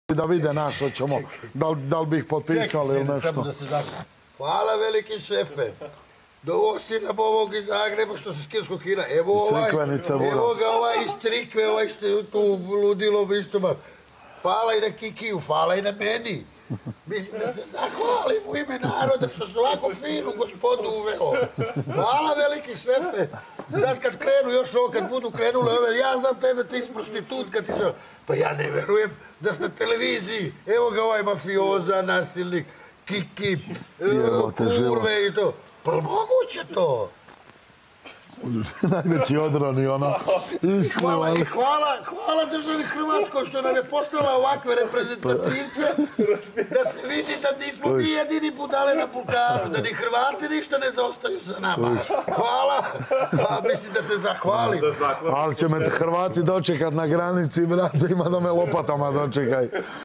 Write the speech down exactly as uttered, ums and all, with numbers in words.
da vide naš, hoćemo, da, da li bi ih potpisali ili nešto. Hvala veliki šefe. Dovo si nam ovog iz Zagreba što se skirskog hira. Evo ovaj, evo ga ovaj iz Crikve, ovaj što je tu ludilo istoma. Hvala i na Kikiju, hvala i na meni. Mislim da se zahvalim u ime naroda što su ovako finu gospodu uveo. Hvala veliki šefe. Sad kad krenu još ovo, kad budu krenule ove, ja znam tebe, ti si prostitutka, ti se... Pa ja ne verujem da si na televiziji. Evo ga ovaj mafioza, nasilnik, Kiki, kurve i to. Pa moguće to? Najveći odron i ono hvala, hvala, hvala državi Hrvatskoj što nam je poslala ovakve reprezentativce da se vidi da nismo mi jedini budale na Balkanu, da ni Hrvati ništa ne zaostaju za nama. Hvala, a mislim da se zahvalim. Ali će me Hrvati dočekat na granici, brate, ima da me lopatama dočekaj.